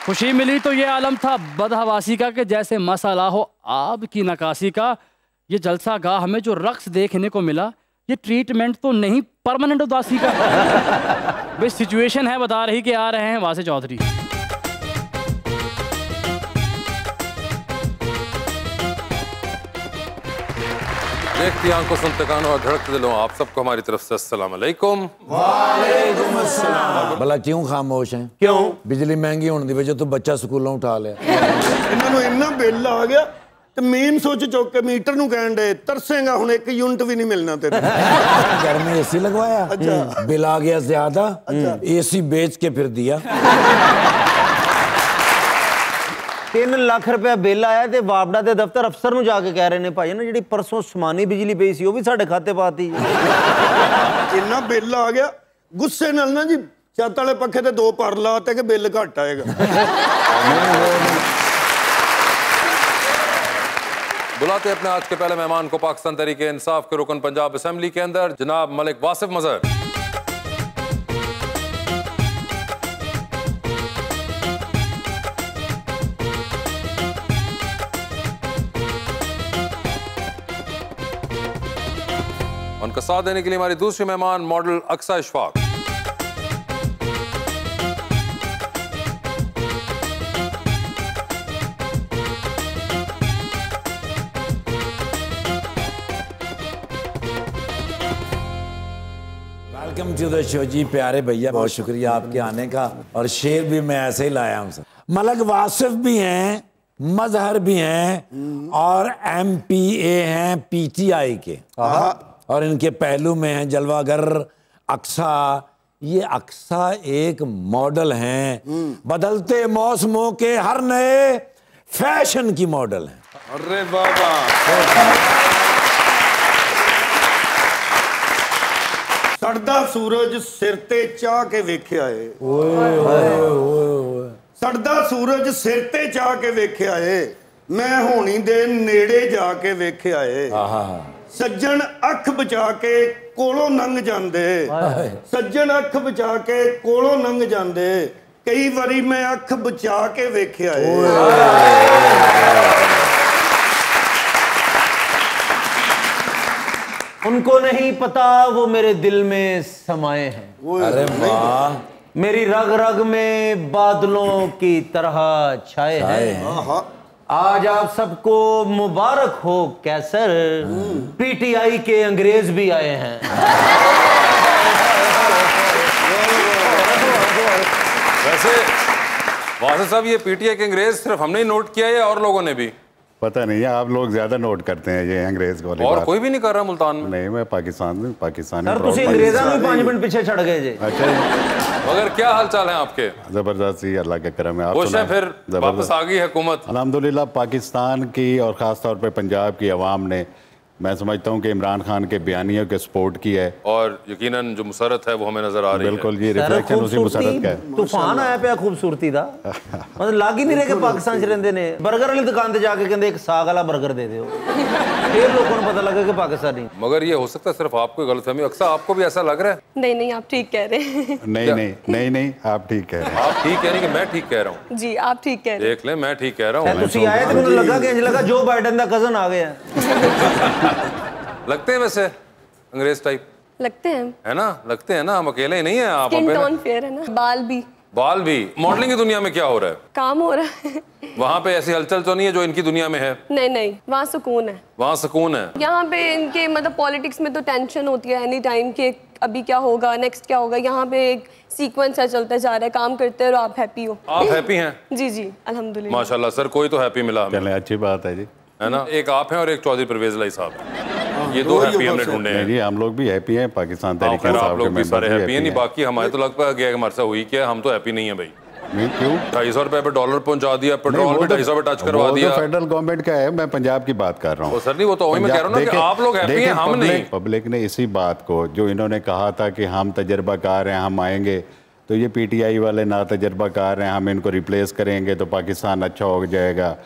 खुशी मिली तो ये आलम था बदहवासी का कि जैसे मसाला हो आब की नकासी का। ये जलसा गाह हमें जो रक्स देखने को मिला, ये ट्रीटमेंट तो नहीं परमानेंट उदासी का। भाई सिचुएशन है बता रही कि आ रहे हैं वासे चौधरी। देखती आंखों सुनते कानों और धड़कते दिलों, आप सबको हमारी तरफ से अस्सलाम वालेकुम। वालेकुम अस्सलाम। भला क्यों खामोश हैं? क्यों? बिजली महंगी होने की वजह तो बच्चा स्कूलों उठा लिया। इन्होंने इन्ना बिल आ गया तो मीम सोच चुक के मीटर नू कहन दे तरसेगा हुण एक यूनिट भी नहीं मिलना तेरे। घर में एसी लगवाया। अच्छा। बिल आ गया ज्यादा। अच्छा। एसी बेच के फिर दिया। 3 लाख रुपया बिल आया ते वापडा दे दफ्तर अफसर नू जाके कह रहे ने भाई ना जी परसों समानी बिजली पई सी वो भी साडे खाते पाती। इन्ना बिल आ गया गुस्से नाल ना जी छत वाले पखे ते 2 पर लाते कि बिल घट आएगा। बुलाते अपने आज के पहले मेहमान को पाकिस्तान तहरीक इंसाफ के रुकन पंजाब असेंबली के अंदर जनाब मलिक वासिफ मजहर। उनका साथ देने के लिए हमारी दूसरी मेहमान model Aqsa Ishfaq. Welcome to the show जी प्यारे भैया, बहुत शुक्रिया आपके आने का। और शेर भी मैं ऐसे ही लाया हूँ। मलिक वासिफ भी हैं, मजहर भी हैं और MPA हैं PTI के। और इनके पहलू में हैं जलवागर अक्सा। ये अक्सा एक मॉडल हैं, बदलते मौसमों के हर नए फैशन की मॉडल हैं। अरे बाबा सड़दा सूरज सिर ते चाह के वेख्या है। सड़दा सूरज सिर ते चाह के वेख्या है, मैं होनी दे नेड़े जाके वेख्या है। सज्जन अख बचा के कोलों लंघ जांदे, सज्जन अख बचा के कोलों लंघ जांदे, कई बारी मैं अख बचा के वेख्या है। उनको नहीं पता वो मेरे दिल में समाये हैं। अरे वाह। मेरी रग रग में बादलों की तरह छाए हैं। आज आप सबको मुबारक हो कैसर, PTI के अंग्रेज भी आए हैं। वैसे वासिफ साहब ये PTI के अंग्रेज सिर्फ हमने ही नोट किया है और लोगों ने भी? पता नहीं है, आप लोग ज्यादा नोट करते हैं ये अंग्रेज को। और कोई भी नहीं कर रहा मुल्तान में? नहीं, मैं पाकिस्तानी सर तुसी अंग्रेज़ां में 5 मिनट पीछे छड़ गए जी। अच्छा। मगर क्या हाल चाल है आपके? जबरदस्त ही, अल्लाह के करम है। आप खुश हैं फिर? वापस आ गई हुकूमत अल्हम्दुलिल्लाह। पाकिस्तान की और ख़ास तौर पे पंजाब की आवाम ने, मैं समझता हूँ कि इमरान खान के बयानियों के सपोर्ट की है और यकीनन जो मुसरत है वो हमें नजर आ रही है। बिल्कुल, ये रिफ्लेक्शन उसी मुसरत का है। तूफान आया पे खूबसूरती दा मतलब लाग ही नहीं रहे कि पाकिस्तान च रहंदे ने। बर्गर वाली दुकान ते जाके कहंदे एक साग वाला बर्गर दे दो, फिर लोगों को पता लगा कि पाकिस्तानी। मगर ये हो सकता है सिर्फ आपको गलतफहमी। अक्सर आपको भी ऐसा लग रहा है? नहीं आप ठीक कह रहे हैं। नहीं आप ठीक कह रहे हैं। आप ठीक कह रही कि मैं ठीक कह रहा हूँ? जी आप ठीक कह रहे हैं। देख ले मैं ठीक कह रहा हूँ। तुसी आए तो मुझे लगा कि लगा जो बाइडेन का कजन आ गया। लगते हैं वैसे अंग्रेज टाइप? लगते हैं, है ना? लगते हैं ना, हम अकेले ही नहीं है। आप स्किन टोन फेयर है ना, बाल भी। मॉडलिंग की दुनिया में क्या हो रहा है? काम हो रहा है। वहाँ पे ऐसी हलचल तो नहीं है जो इनकी दुनिया में है? नहीं वहाँ सुकून है। वहाँ सुकून है। यहाँ पे इनके मतलब पॉलिटिक्स में तो टेंशन होती है एनी टाइम के अभी क्या होगा, नेक्स्ट क्या होगा। यहाँ पे एक सीक्वेंस है चलता जा रहा है, काम करते हो और आप हैप्पी हो। आप हैप्पी हैं? जी अल्हम्दुलिल्लाह माशाल्लाह। सर कोई तो हैप्पी मिला हमें। चलें, अच्छी बात है जी, है ना? एक आप हैं और एक चौधरी परवेज लाई साहब, ये 2 हैप्पी हमने ढूंढे हैं। जी हम लोग भी हैप्पी हैं, पाकिस्तान तहरीक आप लोग भी सारे हैप्पी हैं। नहीं बाकी हमारे तो लगता है हमारे साथ हुई क्या, हम तो हैप्पी नहीं है भाई। क्यों? 250 रुपए पे डॉलर पहुंचा दिया, पेट्रोल भी 250 पे टच करवा दिया। फेडरल गवर्नमेंट का है, मैं पंजाब की बात कर रहा हूँ। सर नहीं वो तो वही मैं कह रहा हूँ ना कि आप लोग हैप्पी हैं, हम नहीं। पब्लिक ने इसी बात को, जो इन्होंने कहा था कि हम तजर्बाकार हैं, हम आएंगे, तो ये PTI वाले ना तजर्बाकार हैं, हम इनको रिप्लेस करेंगे तो पाकिस्तान अच्छा हो जाएगा।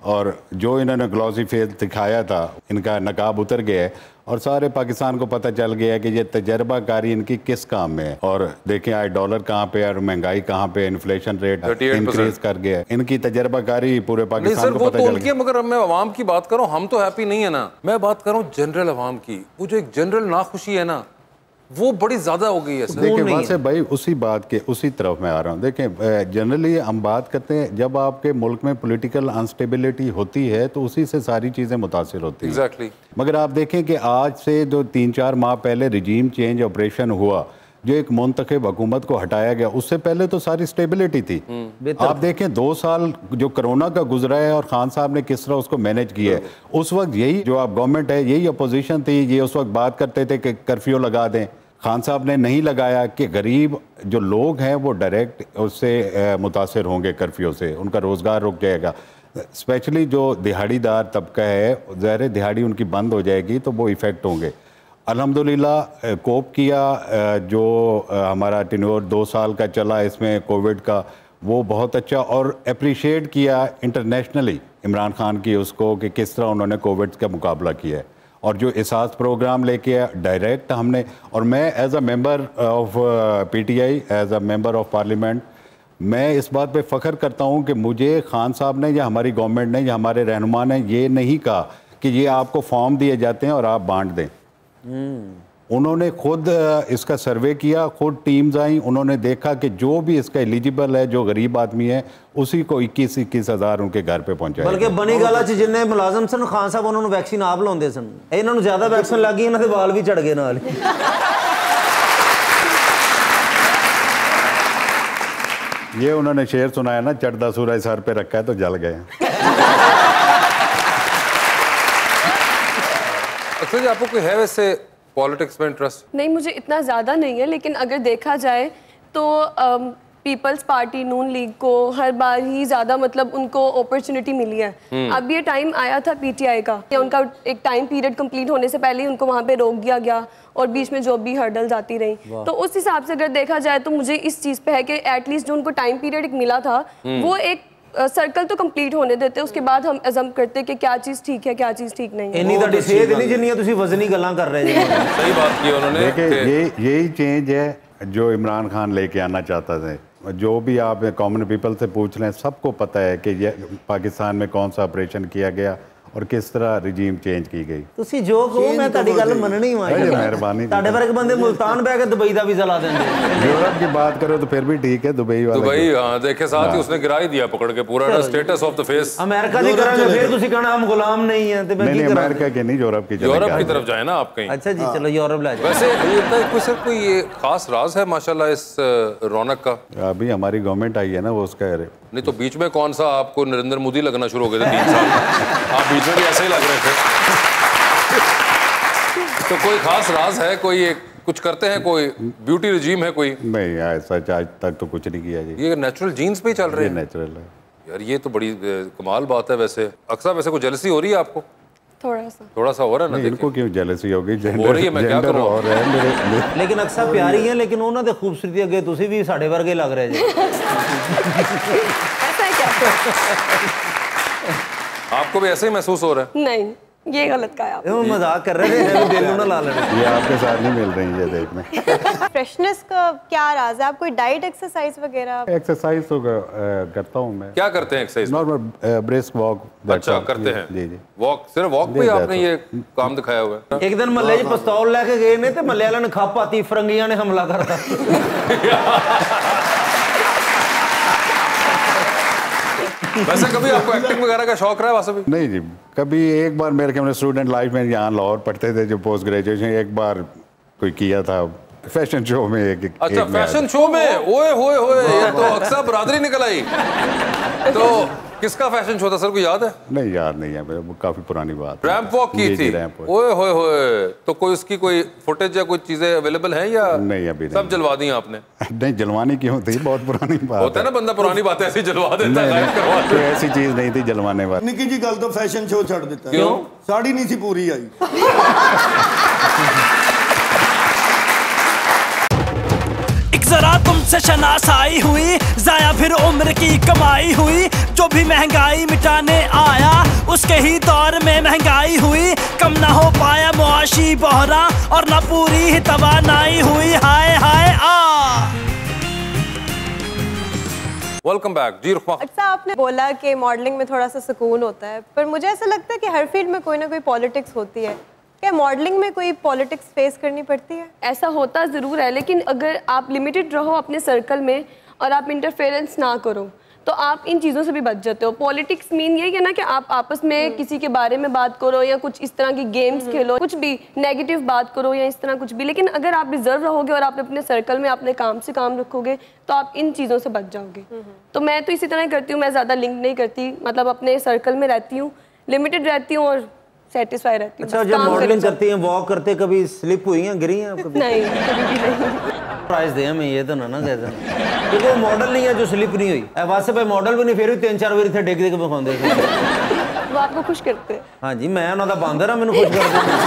और जो इन्होंने ग्लॉसी फेस दिखाया था, इनका नकाब उतर गया है और सारे पाकिस्तान को पता चल गया है कि ये तजर्बाकारी इनकी किस काम में है। और देखें आज डॉलर कहाँ पे है और महंगाई कहाँ पे, इन्फ्लेशन रेट इंक्रीज कर गया है, इनकी तजर्बाकारी पूरे पाकिस्तान को पता चल गया। मगर मैं अवाम की बात करूँ, हम तो हैप्पी नहीं है ना, मैं बात करूँ जनरल अवाम की, वो जो एक जनरल नाखुशी है ना, वो बड़ी ज्यादा हो गई है। देखिए वासिफ भाई, उसी बात के उसी तरफ मैं आ रहा हूँ। देखें जनरली हम बात करते हैं जब आपके मुल्क में पॉलिटिकल अनस्टेबिलिटी होती है तो उसी से सारी चीज़ें मुतासिर होती हैं। Exactly. मगर आप देखें कि आज से जो 3-4 माह पहले रिजीम चेंज ऑपरेशन हुआ, जो एक मुंतखब हुकूमत को हटाया गया, उससे पहले तो सारी स्टेबिलिटी थी। आप देखें 2 साल जो कोरोना का गुजरा है और खान साहब ने किस तरह उसको मैनेज किया है। उस वक्त यही जो आप गवर्नमेंट है, यही अपोजिशन थी, ये उस वक्त बात करते थे कि कर्फ्यू लगा दें। खान साहब ने नहीं लगाया कि गरीब जो लोग हैं वो डायरेक्ट उससे मुतासर होंगे, कर्फ्यू से उनका रोज़गार रुक जाएगा। स्पेशली जो दिहाड़ीदार तबका है, ज़ाहिर दिहाड़ी उनकी बंद हो जाएगी तो वो इफ़ेक्ट होंगे। अल्हम्दुलिल्लाह कोप किया, जो हमारा टेन्योर 2 साल का चला इसमें कोविड का, वो बहुत अच्छा, और अप्रिशिएट किया इंटरनेशनली इमरान खान की उसको कि किस तरह उन्होंने कोविड का मुकाबला किया है। और जो एहसास प्रोग्राम लेके आया डायरेक्ट हमने, और मैं as a member of PTI, as a member of parliament, मैं इस बात पे फ़ख्र करता हूँ कि मुझे खान साहब ने या हमारी गवर्नमेंट ने या हमारे रहनुमा ने ये नहीं कहा कि ये आपको फॉर्म दिए जाते हैं और आप बांट दें। उन्होंने खुद इसका सर्वे किया, खुद टीम्स आई, उन्होंने देखा कि जो भी इसका एलिजिबल है, जो गरीब आदमी है, उसी को 21-21 हज़ार उनके घर पे पहुंचाया। बल्कि बनी गल च जिन्ने मुलाजम सन खान साहब उन्होंने वैक्सीन आप लाउंदे सन, इन्होंने ज्यादा वैक्सीन लग गई, इन्होंने वाल भी चढ़ गए नाल। ये उन्होंने शेर सुनाया ना, चढ़दा सूरज सर पे रखा है तो जल गए। अक्सर जी आपको कोई है वैसे पॉलिटिक्स में इंटरेस्ट? नहीं, मुझे इतना ज़्यादा नहीं है, लेकिन अगर देखा जाए तो पीपल्स पार्टी नून लीग को हर बार ही ज़्यादा मतलब उनको अपॉर्चुनिटी मिली है। अब ये टाइम आया था पीटीआई का, उनका एक टाइम पीरियड कंप्लीट होने से पहले ही उनको वहाँ पे रोक दिया गया और बीच में जो भी हर्डल्स आती रही। तो उस हिसाब से अगर देखा जाए तो मुझे इस चीज़ पे है कि एटलीस्ट जो उनको टाइम पीरियड मिला था वो एक सर्कल तो कंप्लीट होने देते, उसके बाद हम अज़म करते कि क्या चीज़ ठीक है, क्या चीज़ ठीक नहीं है। इन्नी तो सेहत नहीं जिन्नी तुसी वजनी गल्लां कर रहे हैं। सही बात की उन्होंने। देखिए यही चेंज है जो इमरान खान लेके आना चाहता था। जो भी आप कॉमन पीपल से पूछ लें, सबको पता है कि ये पाकिस्तान में कौन सा ऑपरेशन किया गया और किस तरह रिजीम चेंज की गई। तुसी जो कहो मैं ताड़ी गल मननी ही मां। मेहरबानी। ताड़े वर्ग बंदे मुल्तान बह के दुबई दा वीजा ला देंगे। यूरोप की बात करो तो फिर भी ठीक है, दुबई वाला। दुबई हां, देखे साथ ही उसने गिरा ही दिया पकड़ के पूरा ना status of the face. America दी करांगे फिर तुसी कहना हम गुलाम नहीं है ते मैं की करूं? अमेरिका के नहीं, यूरोप की तरफ जाए ना आप कहीं। अच्छा जी, चलो यूरोप ले जाओ। वैसे कोई ये खास राज है माशाल्लाह इस रौनक का? अभी हमारी गवर्नमेंट आई है ना, वो उसका नहीं तो बीच में कौन सा आपको नरेंद्र मोदी लगना शुरू हो गए थे 3 साल? आप बीच में भी ऐसे ही लग रहे थे। तो कोई खास राज है, कोई कुछ करते हैं, कोई ब्यूटी रिजीम है कोई? नहीं, ऐसा आज तक तो कुछ नहीं किया जी। ये नेचुरल जीन्स पे ही चल रहे हैं? नेचुरल है यार, ये तो बड़ी कमाल बात है। वैसे अक्सर वैसे कोई जेलसी हो रही है आपको? थोड़ा सा हो रहा है ना। इनको क्यों जेलसी होगी? हो रही है, मैं क्या करूं। और है मेरे लेकिन अक्सर प्यारी है, लेकिन उन्होंने तो खूबसूरती अगे तुसी भी साडे वर्गे लग रहे जी। ऐसा है क्या? आपको भी ऐसे ही महसूस हो रहा है? नहीं, ये गलत कहा आप। वो मजाक कर रहे थे, दिल ना ला लेना। ये आपके साथ नहीं मिल रही है देखने। फ्रेशनेस का क्या राज है? आप कोई डाइट एक्सरसाइज वगैरह? एक्सरसाइज तो करता हूँ मैं। क्या करते हैं एक्सरसाइज? Normal brisk walk. अच्छा, करते हैं? जी जी। वॉक, सिर्फ वॉक पे आपने ये काम दिखाया हुआ है? एक दिन महल्ले च पिस्तौल लेके गए ने ते महल्ले वाले ने खप आती, फरंगियां ने हमला करता। वैसे कभी आपको एक्टिंग वगैरह का शौक रहा है वासवी? नहीं जी, कभी एक बार मेरे ख्याल में स्टूडेंट लाइफ में यहाँ लाहौर पढ़ते थे, जो पोस्ट ग्रेजुएशन, एक बार कोई किया था फैशन शो में। अच्छा, फैशन शो में? ओए होए होए, ये तो अक्सर बरादरी निकल आई। तो किसका फैशन शो था सर, को याद है? नहीं, याद नहीं है, वो काफी पुरानी बात। रैंप वॉक की थी? ओए होए होए, तो कोई उसकी कोई फुटेज या कोई चीजें अवेलेबल है या नहीं? अभी सब जलवा दी आपने? नहीं, जलवानी क्यों थी, बहुत पुरानी बात होता है ना, बंदा पुरानी बातें ऐसी जलवा देता है। कोई ऐसी चीज नहीं थी जलवाने वाली। निकी जी गल तो फैशन शो छड़ दिता। क्यों? साड़ी नहीं सी पूरी आई। जरा तुम उनसे शनासाई हुई, जाया फिर उम्र की कमाई हुई। जो भी महंगाई मिटाने आया उसके ही दौर में महंगाई हुई। कम ना हो पाया मुआशी बहरा और ना पूरी ही तवानाई हुई। हाय हाय वेलकम बैक जी रुखमा। अच्छा, आपने बोला कि मॉडलिंग में थोड़ा सा सुकून होता है, पर मुझे ऐसा लगता है कि हर फील्ड में कोई ना कोई पॉलिटिक्स होती है। क्या मॉडलिंग में कोई पॉलिटिक्स फेस करनी पड़ती है? ऐसा होता ज़रूर है, लेकिन अगर आप लिमिटेड रहो अपने सर्कल में और आप इंटरफेरेंस ना करो तो आप इन चीज़ों से भी बच जाते हो। पॉलिटिक्स मीन यही है ना कि आप आपस में किसी के बारे में बात करो या कुछ इस तरह की गेम्स खेलो, कुछ भी नेगेटिव बात करो या इस तरह कुछ भी। लेकिन अगर आप रिजर्व रहोगे और आप अपने सर्कल में अपने काम से काम रखोगे तो आप इन चीज़ों से बच जाओगे। तो मैं तो इसी तरह करती हूँ, मैं ज़्यादा लिंक नहीं करती, मतलब अपने सर्कल में रहती हूँ, लिमिटेड रहती हूँ और सेटिस्फाई रहती हूँ। अच्छा, जब मॉडलिंग करती हैं, वॉक करते, कभी स्लिप हुई हैं, गिरी हैं कभी? नहीं, कभी भी नहीं। प्राइज दे हमें, ये तो ना कहते क्योंकि वो मॉडल नहीं है जो स्लिप नहीं हुई। वैसे पे मॉडल भी नहीं, फिर भी 3-4 बार थे डेग के बखाते वो आपको खुश करते हैं? हाँ जी, मैं उन्होंने बांदर हाँ, मैंने खुश कर दिया।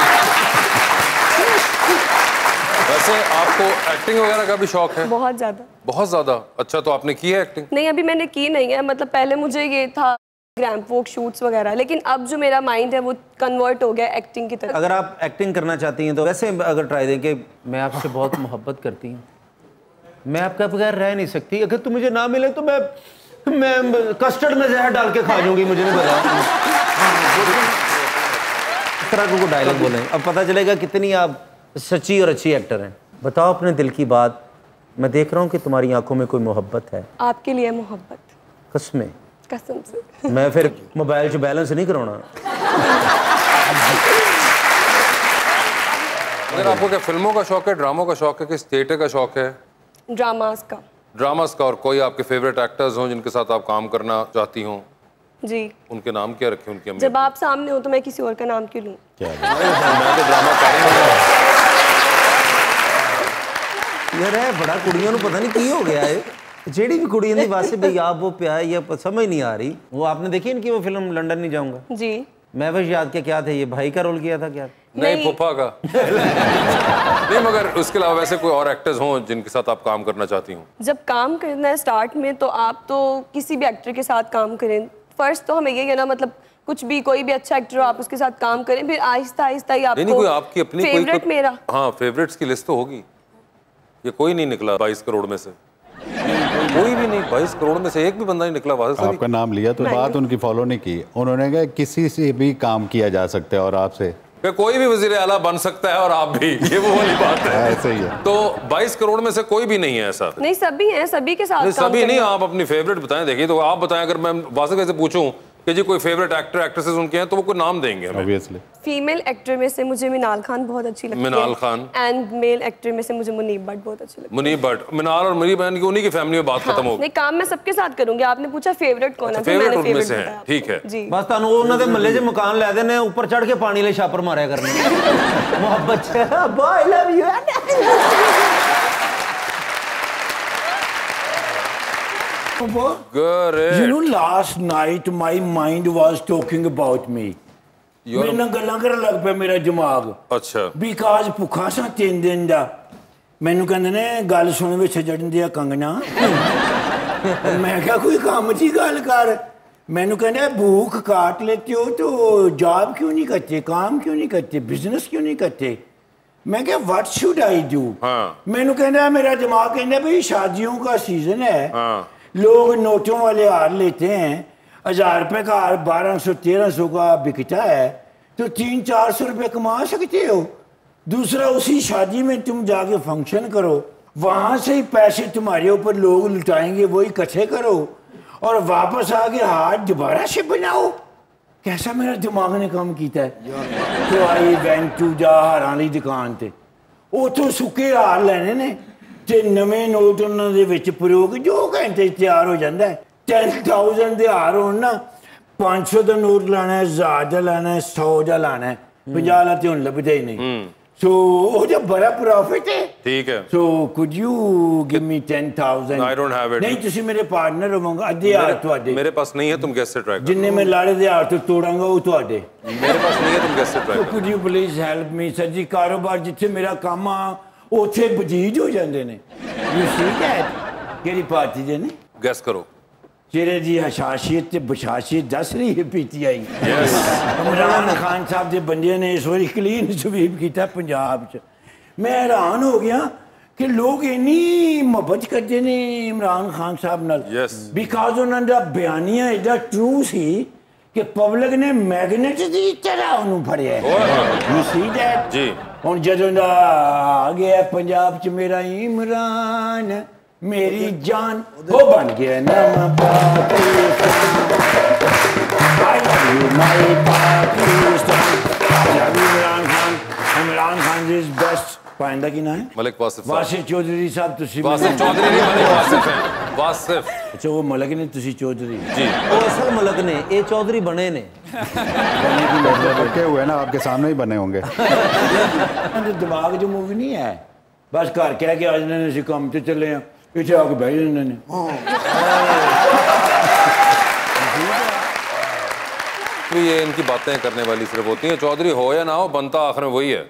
वैसे आपको एक्टिंग वगैरह का भी शौक है? बहुत ज़्यादा। बहुत ज़्यादा? अच्छा, तो आपने की है एक्टिंग? नहीं, अभी मैंने की नहीं है। मतलब पहले मुझे ये था ग्रैंड फोक शूट्स वगैरह, लेकिन अब जो मेरा माइंड है वो कन्वर्ट हो गया एक्टिंग की तरफ। अगर आप एक्टिंग करना चाहती हैं तो वैसे अगर ट्राई दें कि मैं आपसे बहुत मोहब्बत करती हूँ, मैं आपके बगैर रह नहीं सकती, अगर तुम मुझे ना मिले तो मैं कस्टर्ड में जहर डाल के खा लूंगी, मुझे नहीं पता। इस तरह को डायलॉग बोलें, अब पता चलेगा कितनी आप सच्ची और अच्छी एक्टर हैं। बताओ अपने दिल की बात, मैं देख रहा हूँ कि तुम्हारी आंखों में कोई मोहब्बत है। आपके लिए मोहब्बत? कसमें? कसम से। मैं फिर मोबाइल से बैलेंस नहीं कराना। अगर आपको क्या फिल्मों का शौक है, ड्रामों का शौक है, किस थिएटर का शौक है? ड्रामास का। ड्रामास का। और कोई आपके फेवरेट एक्टर्स हों जिनके साथ आप काम करना चाहती हों? जी। उनके नाम क्या रखे उनके? जब आप सामने हो तो मैं किसी और का नाम क्यों लूं? मैं तो ड्रामा यार है बड़ा कुड़ियों पता नहीं की हो गया है, जेडी भी कुड़ी नहीं वासे भाई आप वो प्यार या समझ नहीं आ रही। वो आपने देखी इनकी वो फिल्म लंदन नहीं जाऊंगा? जी। मैं बस याद क्या थे, ये भाई का रोल किया था क्या? नहीं, फूफा का। नहीं, मगर उसके अलावा वैसे कोई और एक्टर्स हों जिनके साथ आप काम करना चाहती हूँ? जब काम करना है स्टार्ट में तो आप तो किसी भी एक्टर के साथ काम करें। फर्स्ट तो हमें यही है ना, मतलब कुछ भी कोई भी अच्छा एक्टर हो आप उसके साथ काम करें, फिर आहिस्ता आहिस्ता ही आपको। नहीं, कोई आपकी अपनी फेवरेट मेरा? हाँ, फेवरेट्स की लिस्ट तो होगी। ये कोई नहीं निकला 22 करोड़ में से, कोई भी नहीं। 22 करोड़ में से एक भी बंदा नहीं निकला। आपका नाम लिया तो बात उनकी फॉलो नहीं की। उन्होंने कहा किसी से भी काम किया जा सकता है और आपसे कोई भी वजीर आला बन सकता है और आप भी, ये वो वाली बात है। ऐसे ही है। तो 22 करोड़ में से कोई भी नहीं है ऐसा? नहीं, सभी हैं, सभी के साथ। सभी नहीं, आप अपनी फेवरेट बताएं। देखिए, तो आप बताएं, अगर मैं वासिफ से पूछूं कि जी कोई फेवरेट एक्टर एक्ट्रेसेस उनके हैं तो वो कोई नाम देंगे हमें। ऑब्वियसली फीमेल एक्टर में से मुझे मिनाल खान बहुत अच्छी लगती है। Minal Khan. And male actor में से मुझे मुनीब भट्ट बहुत अच्छी लगती है। मुनीब भट्ट, मिनाल और मुनीब बहन की उन्हीं की फैमिली में बात खत्म हो गई। नहीं, काम मैं सबके साथ करूंगी। आपने पूछा फेवरेट कौन है, फेवरेट उनमें से है। ठीक है जी। बस तानू उन्होंने महल्ले से मकान ले देने, ऊपर चढ़ के पानी ले छापर मारे करने। मोहब्बत से I love you. You know, last night my mind was talking about me. ਮੇਰੇ ਨਾਲ ਗੱਲਾਂ ਕਰਨ ਲੱਗ ਪਿਆ ਮੇਰਾ ਦਿਮਾਗ। ਅੱਛਾ। ਬਿਕਾਜ਼ ਭੁੱਖਾ ਸਾਂ 3 ਦਿਨ ਦਾ। ਮੈਨੂੰ ਕਹਿੰਦੇ ਨੇ ਗੱਲ ਸੁਣ ਵਿੱਚ ਜੜਨ ਦਿਆ ਕੰਗਣਾ। ਮੈਂ ਕਿਹਾ ਕੋਈ ਕੰਮ ਦੀ ਗੱਲ ਕਰ। मैंने कहना भूख काट लेते हो तो जॉब क्यों नहीं करते, काम क्यों नहीं करते, बिजनेस क्यों नहीं करते? मैं क्या व्हाट शुड आई डू? मैंने कहना मेरा दिमाग कहना भाई शादियों का सीजन है, लोग नोटों वाले हार लेते हैं, 1000 रुपये का हार 1200-1300 का बिकता है, तो 300-400 रुपये कमा सकते हो। दूसरा उसी शादी में तुम जाके फंक्शन करो, वहाँ से ही पैसे तुम्हारे ऊपर लोग लुटाएंगे, वही इकट्ठे करो और वापस आके हाथ दोबारा से बनाओ। कैसा मेरा दिमाग ने काम किया है। तो आई वेंट टू जा हारां दी दुकान ते उथों सुके हार लेने ने ते नवे नोट उन्हां दे विच प्रयोग 2 घंटे तैयार हो जाता है। 10,000 दे हार होण ना 500 दा नोट लाना है, 1000 दा लाना है, 100 दा लाना है, 50 दा ते हुण लभदा ही नहीं। So वो जो बड़ा प्रॉफिट है। ठीक है। So could you give me 10,000? I don't have it. नहीं तुसी मेरे पार्टनर होवोगे, अद्धे हार तुहाडे। मेरे पास नहीं है, तुम कैसे ट्राई करो? जिन्ने मैं लाड़े दे हार तो तोड़ांगा वो तुहाडे। मेरे पास नहीं है, तुम कैसे ट्राई करो? Could you please help me? Sir ji कारोबार जिथे मेरा काम आ उथे बजीज हो जाते हैं। You see that? ਕਿਹੜੀ ਪਾਰਟੀ ਦੇ ਨੇ? गैस करो। चेहरे दी हशाशियत ते बशाशियत दस रही है PTI। इमरान खान साहब दे बंदे ने इस बारी क्लीन स्वीप किया पंजाब च। मैं हैरान हो गया कि लोग इन्नी मोहब्बत करते ने इमरान खान साहब नाल। बिकॉज उन्होंने दा बयानिया एडा ट्रू सी कि पब्लिक ने मैग्नेट दी तरह उन्होंने फड़िया। You see that? जी। हुन जदों दा आ गया पंजाब च मेरा इमरान मेरी जान वो बन गया नामा पाकिस्तान। Imran Khan is best. पाइंदा की ना है मलिक वासिफ चौधरी साहब तुसी वासिफ चौधरी नहीं मलिक वासिफ है वासिफ। अच्छा वो मलिक ने तुसी चौधरी जी वो असल मलिक ने ये चौधरी बने ने बने हुए ना आपके सामने ही बने होंगे। दिमाग जो मूवी नहीं है बस घर कह के आज ने काम से चले हैं पीछे आके बैठ इन्होंने। ये इनकी बातें करने वाली सिर्फ होती हैं। चौधरी हो या ना हो बनता आखिर में वही है।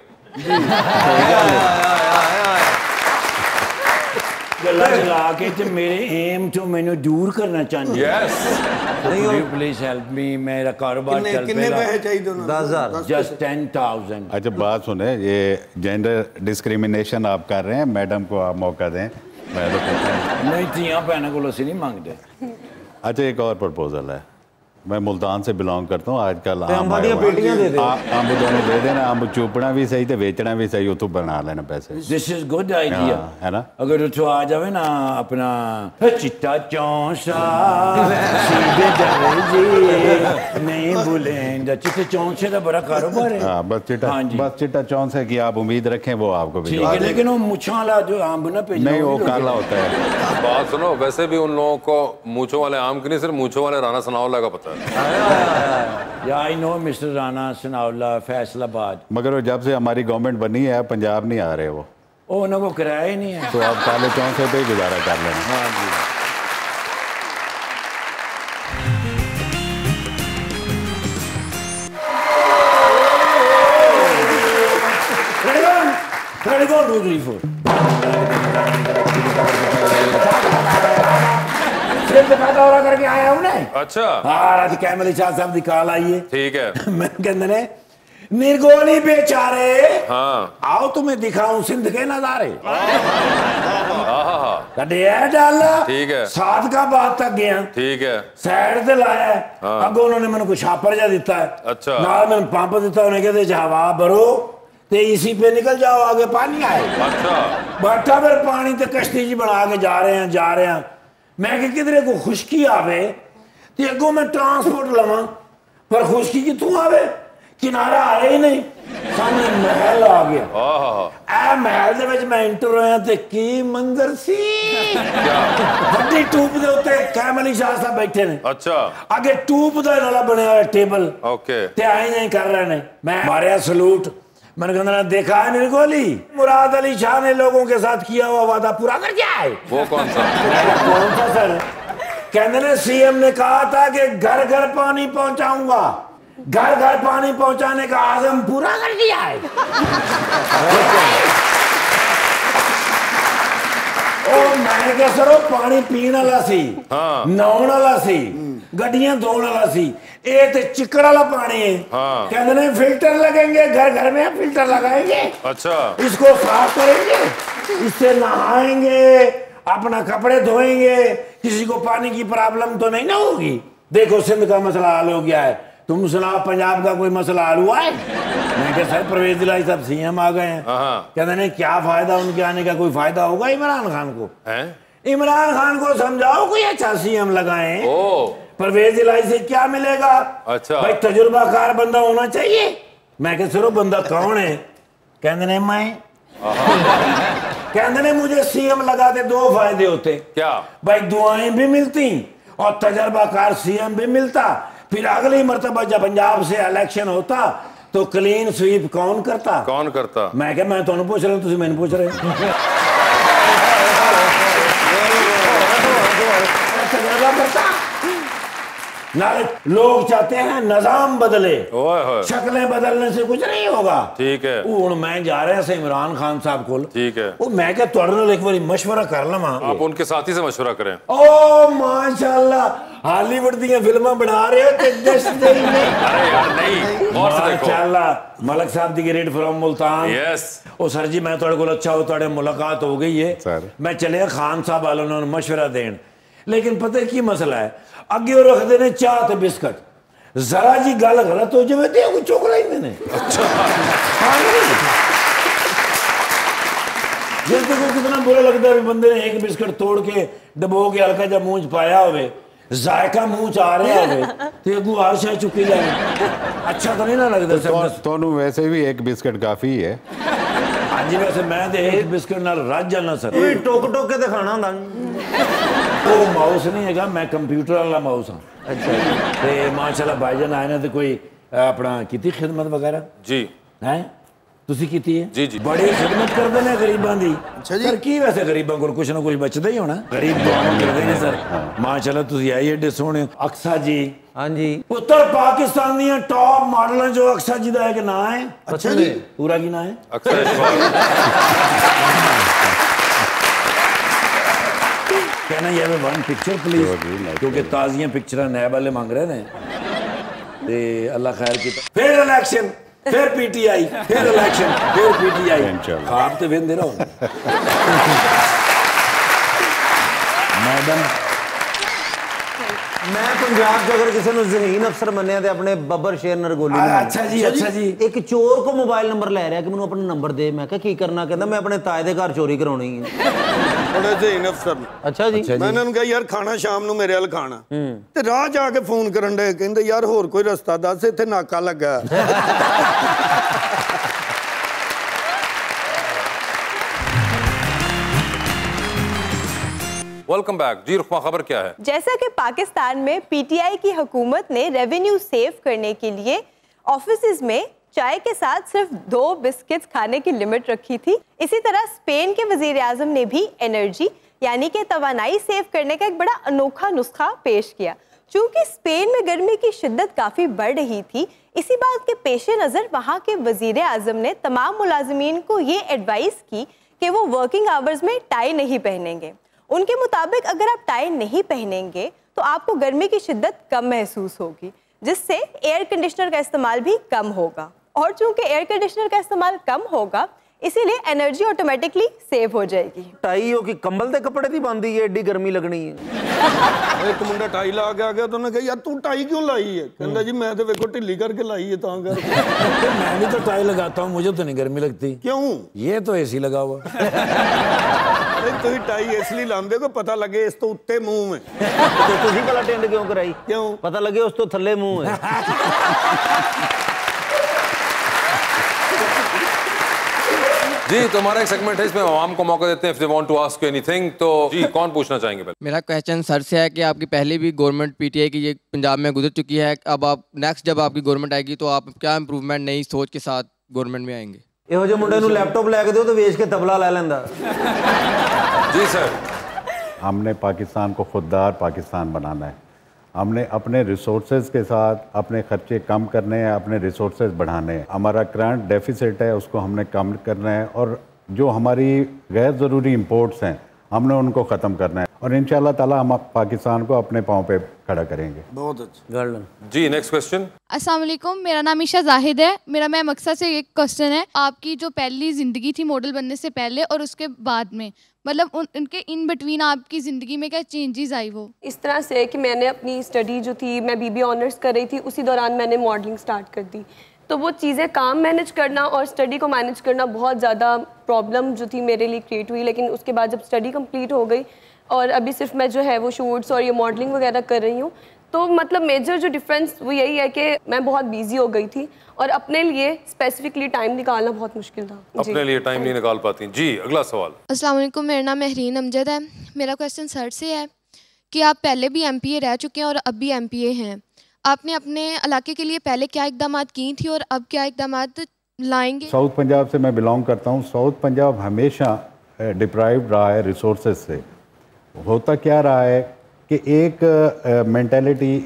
गल्ला चला के ते मेरे एम तो मैंने दूर करना चाहते हैं। प्लीज हेल्प मी मेरा कारोबार चल कितने पैसे चाहिए? 10,000 जस्ट 10,000। अच्छा बात सुने ये जेंडर डिस्क्रिमिनेशन आप कर रहे हैं मैडम को आप मौका दें। मैं तो नहीं तियां भैनों को असं नहीं मांगते। अच्छा एक और प्रपोजल है मैं मुल्तान से बिलोंग करता हूँ आजकल अंब दोनों दे देना अंब चूपना भी सही तो बेचना भी सही उतो बना लेना पैसे। दिस इज गुड आइडिया है ना। अगर उतो आ जावे ना अपना चिट्टा चौंसा सीधे जी नहीं भूलेंगे चिट्टे चौंसे का बड़ा कारोबार है। बस चिट्टा चौंसे की आप उम्मीद रखें वो आपको ठीक है लेकिन वो मुछा वाला जो आम ना पे नहीं वो काला होता है। बात सुनो वैसे भी उन लोगों को मूंछों वाले आम की नहीं सिर्फ मूंछों वाले राणा सनाउल्लाह का पता है। I know mister Rana Sanaullah Faisalabad. मगर वो जब से हमारी गवर्नमेंट बनी है पंजाब नहीं आ रहे वो उन्होंने को किराया ही नहीं है। तो आप काले चौंसे पे ही गुजारा कर लेना। हाँ जी करके आया हूं ने। अच्छा हाँ कैमरे शाह साहब की कॉल आई है। ठीक है मैं कहते ने निर्गोली बेचारे हाँ आओ तुम्हें दिखाऊं सिंध के नजारे। डाला ठीक है सात का बाद तक गया ठीक है साइड से लाया अगो उन्होंने मैंने कुछ छापर जा दिता है। अच्छा नाल मैंने पंप दिता उन्हें कहते हवा भरो ते इसी पे निकल जाओ आगे पानी आए। अच्छा बैठा फिर पानी ते कश्ती जी बना के जा रहे हैं मैं किधरे को खुशकी आवे ते अगो मैं ट्रांसपोर्ट लवा पर खुशकी कितों आवे किनारा आ ही नहीं सामने महल आ गया। महल दे विच मैं एंटर होया ते की मंजर सी बड़ी टूब दे उत्ते कैमली शाह साहब बैठे ने। अच्छा आगे टूब दा नाला बनया हुआ टेबल ओके ते आई नहीं कर रहे ने। मैं मारिया सलूट मैंने कहना देखा है निर्गोली मुराद अली शाह ने लोगों के साथ किया हुआ वादा पूरा कर दिया है। वो कौन सा सर कहते ने सीएम ने कहा था कि घर घर पानी पहुंचाऊंगा घर घर पानी पहुंचाने का आज़म पूरा कर दिया है। ओ मैं क्या सरो पानी पीने वाला सी नहाने वाला सी गड्डियां धोने वाला सी ये तो चिकड़ वाला पानी है। कहते ने फिल्टर लगेंगे घर घर में फिल्टर लगाएंगे। अच्छा इसको साफ करेंगे इससे नहाएंगे अपना कपड़े धोएंगे किसी को पानी की प्रॉब्लम तो नहीं ना होगी। देखो सिंध का मसला हल हो गया है तुम सुनाओ पंजाब का कोई मसला हल हुआ है? मैं क्या सर परवेज दिलाई सब सीएम आ गए हैं कहते नहीं क्या फायदा उनके आने का कोई फायदा होगा इमरान खान को इमरान खान को समझाओ कोई अच्छा सीएम लगाए परवेज दिलाई से क्या मिलेगा? अच्छा भाई तजुर्बाकार बंदा होना चाहिए। मैं क्या सर बंदा कौन है? कहते नहीं मैं कहते ने मुझे सीएम लगाते दो फायदे होते क्या भाई दुआएं भी मिलती और तजर्बाकार सीएम भी मिलता। फिर अगली मर्तबा जब पंजाब से इलेक्शन होता तो क्लीन स्वीप कौन करता? मैं क्या मैं तुम पूछ रहा हूं तुम मैंने पूछ रहे लोग चाहते हैं निजाम बदले, ओए होए। शक्लें बदलने से कुछ नहीं होगा। ठीक है। हुण मैं जा रहा से इमरान खान साहब को, ठीक है, वो मैं क्या तुहाडे नाल एक बारी मशवरा कर लवां। आप उनके साथी से मशवरा करें। ओ माशाल्लाह, हॉलीवुड दी फिल्मां बना रहे हो ते दस दे ही नहीं। अरे यार नहीं, और से देखो। माशाल्लाह, मलक साहब the great from Multan. Yes. ओ सर जी मैं तुहाडे कोल अच्छा हो, तुहाडे मुलाकात हो गई है सर। मैं चले खान साहब वालों ने मशवरा देन, लेकिन पता है की मसला है, अगे वो रखते ने चाह ते बिस्कुट, जरा जी गल गलत हो जाए तो कुछ चुक लेंदे ने। अच्छा जैसे को कितना बुरा लगता है बंदे ने एक बिस्कुट तोड़ के डबो के हल्का जा मुंह च पाया होवे, जायका मुंह च आ रहा होवे ते अगू हर शय चुकी जाए, अच्छा तो नहीं ना लगता सब। तो वैसे भी एक बिस्किट काफी है। हाँ जी, वैसे मैं दे एक बिस्कुट नाल रज जाना सर। कोई टोक टोक के दिखाना हुंदा। वो माउस नहीं है, मैं कंप्यूटर वाला माउस हाँ। अच्छा ते माशाल्लाह भाईजान आए ने ते कोई अपना कीती खिदमत वगैरह जी है तुसी कीती है? जी जी। बड़ी खिदमत करते ने गरीबां दी। अच्छा जी। सर की वैसे गरीबां को कुछ ना कुछ बचदा ही होना, गरीब दुआएं करदे ने सर। माशाल्लाह तुसी आई एडे सोहणे। अक्सा जी। हाँ जी। उत्तर पाकिस्तान दी टॉप मॉडल जो अक्सा जी दा एक नाम है। अच्छा जी। पूरा की नाम है? अक्सा कहना ये वन पिक्चर प्लीज, क्योंकि ताजियां पिक्चर नैब वाले मांग रहे हैं ते अल्लाह खैर की। फिर इलेक्शन, फिर पीटीआई, फिर इलेक्शन, फिर पीटीआई। आप तो वेंदे रहो मैडम। मैं पंजाब च अगर किसी ने ज़हीन अफसर मन्निया ते अपने बब्बर शेर नरगोली। अच्छा जी, अच्छा जी। एक चोर को मोबाइल नंबर लै रहा कि मैनू अपना नंबर दे, मैं की करना, कहता मैं अपने ताए दे घर चोरी कराउणी है। बड़े ज़हीन अफसर। अच्छा जी। मैं उन्होंने कहा यार खाना शाम नू मेरे हल खाना, ते राह जाके फोन करन दे, कहंदे यार होर कोई रस्ता दस, इत्थे नाका लगा। वेलकम बैक जी। रुखमा खबर क्या है? जैसा कि पाकिस्तान में पीटीआई की हुकूमत ने रेवेन्यू सेव करने के लिए ऑफिसेज में चाय के साथ सिर्फ 2 बिस्किट्स खाने की लिमिट रखी थी, इसी तरह स्पेन के वजीर आजम ने भी एनर्जी यानी कि तवानाई सेव करने का एक बड़ा अनोखा नुस्खा पेश किया। चूंकि स्पेन में गर्मी की शिद्दत काफ़ी बढ़ रही थी, इसी बात के पेश नज़र वहाँ के वजीर आजम ने तमाम मुलाजमीन को ये एडवाइस की कि वो वर्किंग आवर्स में टाई नहीं पहनेंगे। उनके मुताबिक अगर आप टाई नहीं पहनेंगे तो आपको गर्मी की शिद्दत कम महसूस होगी, जिससे एयर कंडीशनर का इस्तेमाल भी कम होगा। और चूंकि एयर कंडीशनर का इस्तेमाल कम होगा, इसीलिए एनर्जी ऑटोमेटिकली सेव हो जाएगी। टाई हो कि कंबल के कपड़े दी बांधी है, एडी गर्मी लगनी है। एक मुंडा टाई ला के आ गया तो उन्हें कहा यार तू टाई क्यों लाई है? कहता जी मैं तो देखो ढिल्ली करके लाई है तां कर। मैं भी तो टाई लगाता हूँ, मुझे तो नहीं गर्मी लगती। क्यों? ये तो एसी लगा हुआ। तुम टाई इसलिए लांदे को पता लगे इस तो उत्ते मुंह में। तो तुसी भला टेंड क्यों कराई? क्यों? पता लगे उस तो थल्ले मुंह है। जी तो हमारा एक सेगमेंट है, इसमें आवाम को मौका देते हैं, if they want to ask anything. तो जी कौन पूछना चाहेंगे पहले? मेरा क्वेश्चन सर से है कि आपकी पहले भी गवर्नमेंट पीटीआई की ये पंजाब में गुजर चुकी है, अब आप नेक्स्ट जब आपकी गवर्नमेंट आएगी तो आप क्या इंप्रूवमेंट नई सोच के साथ गवर्नमेंट में आएंगे? ਇਹੋ ਜਿਹੇ ਮੁੰਡੇ ਨੂੰ लैपटॉप लैके दो तो ਵੇਚ के तबला ले लेंदा। जी सर। हमने पाकिस्तान को खुददार पाकिस्तान बनाना है। हमने अपने रिसोर्सेज के साथ अपने खर्चे कम करने हैं, अपने रिसोर्सेज बढ़ाने हैं। हमारा करंट डेफिसिट है उसको हमने कम करना है, और जो हमारी गैर ज़रूरी इंपोर्ट्स हैं हमने उनको ख़त्म करना है, और इंशाल्लाह ताला हम पाकिस्तान को अपने पाँव पे खड़ा करेंगे। बहुत अच्छा। जी नेक्स्ट क्वेश्चन। अस्सलाम वालेकुम, मेरा नाम ईशा जाहिद है। मेरा मैम अक्सर से एक क्वेश्चन है, आपकी जो पहली ज़िंदगी थी मॉडल बनने से पहले और उसके बाद में, मतलब उनके इन बिटवीन आपकी ज़िंदगी में क्या चेंजेस आई? वो इस तरह से कि मैंने अपनी स्टडी जो थी, मैं बीबी ऑनर्स कर रही थी, उसी दौरान मैंने मॉडलिंग स्टार्ट कर दी। तो वो चीज़ें काम मैनेज करना और स्टडी को मैनेज करना बहुत ज़्यादा प्रॉब्लम जो थी मेरे लिए क्रिएट हुई। लेकिन उसके बाद जब स्टडी कंप्लीट हो गई और अभी सिर्फ मैं जो है वो शूट्स और ये मॉडलिंग वगैरह कर रही हूँ, तो मतलब मेजर जो डिफरेंस वो यही है कि मैं बहुत बिजी हो गई थी और अपने लिए स्पेसिफिकली टाइम निकालना बहुत मुश्किल था। अपने लिए टाइम नहीं निकाल पाती। जी अगला सवाल। अस्सलाम वालेकुम, मेरा नाम महरीन अमजद है। मेरा क्वेश्चन सर से है कि आप पहले भी एमपीए रह चुके हैं और अब भी एमपीए हैं, आपने अपने इलाके के लिए पहले क्या इकदाम की थी और अब क्या इकदाम लाएंगे? साउथ पंजाब से मैं बिलोंग करता हूँ। साउथ पंजाब हमेशा डिप्राइव्ड रहा है रिसोर्सेज से। होता क्या रहा है कि एक मेंटालिटी, एक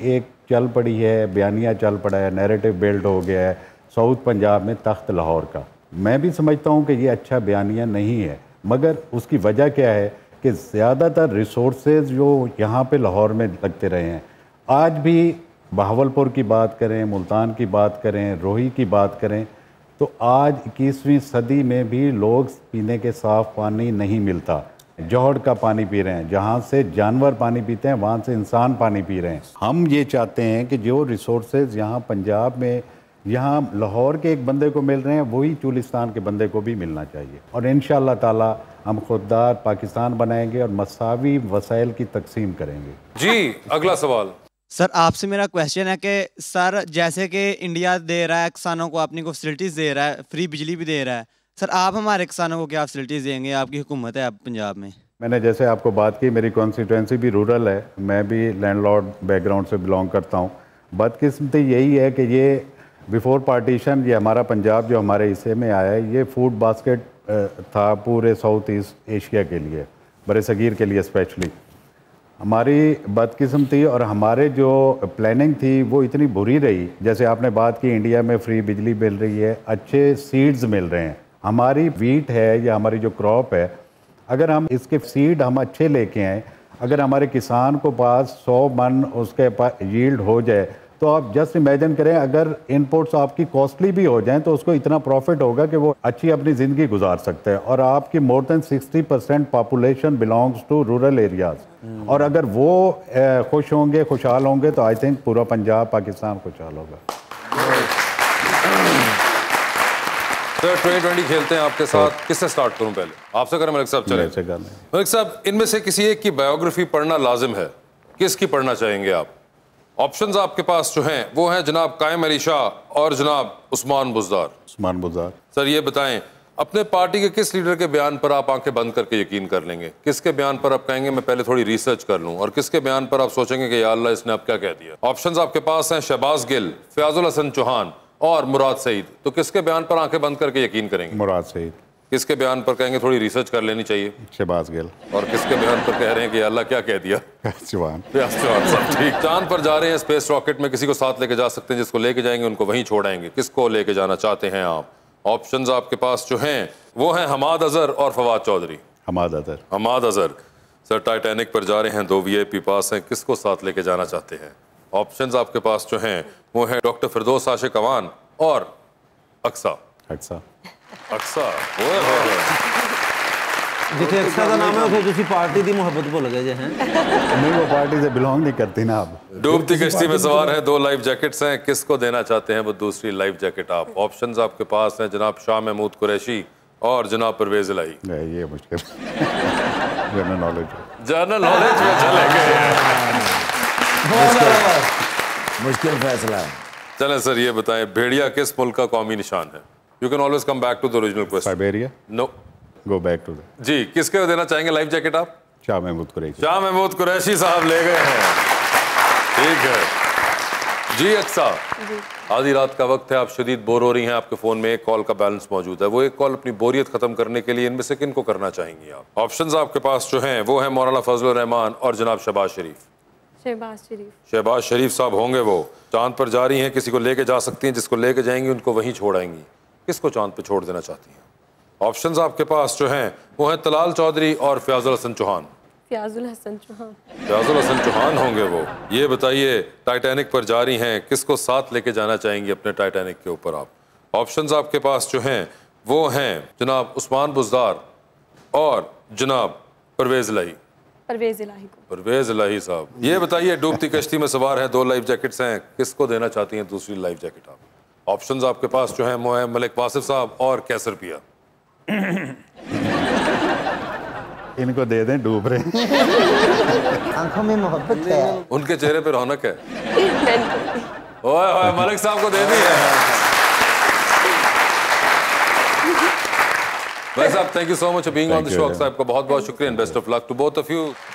चल पड़ी है, बयानिया चल पड़ा है, नैरेटिव बिल्ड हो गया है साउथ पंजाब में तख्त लाहौर का। मैं भी समझता हूँ कि ये अच्छा बयानिया नहीं है, मगर उसकी वजह क्या है कि ज़्यादातर रिसोर्सेज जो यहाँ पे लाहौर में लगते रहे हैं, आज भी बहावलपुर की बात करें, मुल्तान की बात करें, रोही की बात करें, तो आज 21वीं सदी में भी लोग पीने के साफ़ पानी नहीं मिलता। जौहर का पानी पी रहे हैं, जहाँ से जानवर पानी पीते हैं वहाँ से इंसान पानी पी रहे हैं। हम ये चाहते हैं कि जो रिसोर्सेज यहाँ पंजाब में, यहाँ लाहौर के एक बंदे को मिल रहे हैं, वही चुलिस्तान के बंदे को भी मिलना चाहिए। और इंशाअल्लाह ताला हम खुददार पाकिस्तान बनाएंगे और मसावी वसाइल की तकसीम करेंगे। जी, अगला सवाल सर, आपसे मेरा क्वेश्चन है कि सर जैसे कि इंडिया दे रहा है किसानों को, अपनी को फैसिलिटीज़ दे रहा है, फ्री बिजली भी दे रहा है, सर आप हमारे किसानों को क्या फैसिलिटीज़ देंगे? आपकी हुकूमत है अब पंजाब में। मैंने जैसे आपको बात की, मेरी कॉन्स्टिट्यूंसी भी रूरल है, मैं भी लैंडलॉर्ड बैकग्राउंड से बिलोंग करता हूँ। बदकिस्मती यही है कि ये बिफोर पार्टीशन ये हमारा पंजाब जो हमारे हिस्से में आया है, ये फूड बास्केट था पूरे साउथ ईस्ट एशिया के लिए, बरसगीर के लिए स्पेशली। हमारी बदकिस्मती और हमारे जो प्लानिंग थी वो इतनी बुरी रही। जैसे आपने बात की इंडिया में फ्री बिजली मिल रही है, अच्छे सीड्स मिल रहे हैं। हमारी वीट है या हमारी जो क्रॉप है, अगर हम इसके सीड हम अच्छे लेके आएँ, अगर हमारे किसान को पास 100 मन उसके पास यील्ड हो जाए, तो आप जस्ट इमेजिन करें अगर इनपुट्स आपकी कॉस्टली भी हो जाएं तो उसको इतना प्रॉफिट होगा कि वो अच्छी अपनी ज़िंदगी गुजार सकते हैं। और आपकी more than 60% population belongs to rural areas, और अगर वो खुश होंगे, खुशहाल होंगे, तो आई थिंक पूरा पंजाब पाकिस्तान खुशहाल होगा। सर 2020 खेलते हैं आपके साथ, किससे स्टार्ट करूं? पहले आपसे करें मलिक साहब? चले मलिक साहब, इनमें से किसी एक की बायोग्राफी पढ़ना लाजिम है, किसकी पढ़ना चाहेंगे आप? ऑप्शंस आपके पास जो हैं वो हैं जनाब कायम अली शाह और जनाब उस्मान बुज़दार। उस्मान बुज़दार। सर ये बताएं, अपने पार्टी के किस लीडर के बयान पर आप आंखें बंद करके यकीन कर लेंगे? किसके बयान पर आप कहेंगे मैं पहले थोड़ी रिसर्च कर लूं, और किसके बयान पर आप सोचेंगे कि या अल्लाह इसने अब क्या कह दिया? ऑप्शंस आपके पास हैं शहबाज गिल, फयाजुल हसन चौहान और मुराद सईद। तो किसके बयान पर आंखें बंद करके यकीन करेंगे? मुराद सईद। किसके बयान पर कहेंगे थोड़ी रिसर्च कर लेनी चाहिए? शहबाज गिल। और किसके बयान पर कह रहे हैं कि अल्लाह क्या कह दिया? चौहान। ठीक। चांद पर जा रहे हैं स्पेस रॉकेट में, किसी को साथ लेके जा सकते हैं, जिसको लेके जाएंगे उनको वहीं छोड़ाएंगे। किसको लेके जाना चाहते हैं आप? ऑप्शंस आपके पास जो हैं वो हैं हमाद अजहर और फवाद चौधरी। हमाद अजहर। हमाद अजहर। सर टाइटैनिक पर जा रहे हैं, 2 VIP पास हैं, किसको साथ लेके जाना चाहते हैं? ऑप्शंस आपके पास जो हैं वो हैं डॉक्टर फिरदौस आशिक अवान और अक्सा। अक्सा। अक्सा। जिथे अक्सा का नाम है उसे दूसरी पार्टी दी मोहब्बत भूल गए हैं। नहीं, वो पार्टी से बिलोंग नहीं करती ना आप। डूबती कश्ती में सवार हैं, 2 लाइफ जैकेट्स हैं, किसको देना चाहते हैं वो दूसरी लाइफ जैकेट आप? ऑप्शंस आपके पास हैं जनाब शाह महमूद कुरैशी और जनाब परवेज इलाही। ये मुश्किल जनरल नॉलेज में चले गए। मुश्किल फैसला है। चलें सर ये बताएं, भेड़िया किस मुल्क का कौमी निशान है? You can always come back to the original question. Siberia? No. Go back to जी, किसके देना चाहेंगे लाइफ जैकेट आप? शाह महमूद कुरैशी। शाह महमूद कुरैशी साहब ले गए हैं। ठीक है जी। अक्सा, आधी रात का वक्त है, आप शदीद बोर हो रही हैं, आपके फोन में एक कॉल का बैलेंस मौजूद है, वो एक कॉल अपनी बोरियत खत्म करने के लिए इनमें से किन को करना चाहेंगी आप? ऑप्शंस आपके पास जो हैं वो हैं मौलाना फजलुर रहमान और जनाब शहबाज शरीफ। शहबाज शरीफ। शहबाज शरीफ साहब होंगे वो। चांद पर जा रही हैं, किसी को लेके जा सकती हैं, जिसको लेके जाएंगी उनको वहीं छोड़ाएंगी। किसको चांद पे छोड़ देना चाहती हैं? ऑप्शंस आपके पास जो हैं वो हैं तलाल चौधरी और फयाजुल हसन चौहान। फयाजुल हसन चौहान। फयाजुल हसन चौहान होंगे वो। ये बताइए, टाइटैनिक पर जा रही हैं, किसको साथ लेके जाना चाहेंगी अपने टाइटैनिक के ऊपर आप? ऑप्शंस आपके पास जो हैं वो हैं जनाब उस्मान बुज़दार और जनाब परवेज इलाही। परवेज इलाही को। परवेज इलाही साहब। ये बताइए, डूबती कश्ती में सवार हैं, 2 लाइफ जैकेट्स हैं, किसको देना चाहती हैं दूसरी लाइफ जैकेट आप? ऑप्शंस आपके पास जो हैं वो हैं मलिक वासिफ साहब और कैसर पिया। इनको दे दें, डूब रहे आंखों में मोहब्बत है, उनके चेहरे पे रौनक है। ओए ओए, मलिक साहब को दे दी है। भाई साहब, thank you so much for being on the show. साहब का बहुत बहुत शुक्रिया and best of luck to both of you.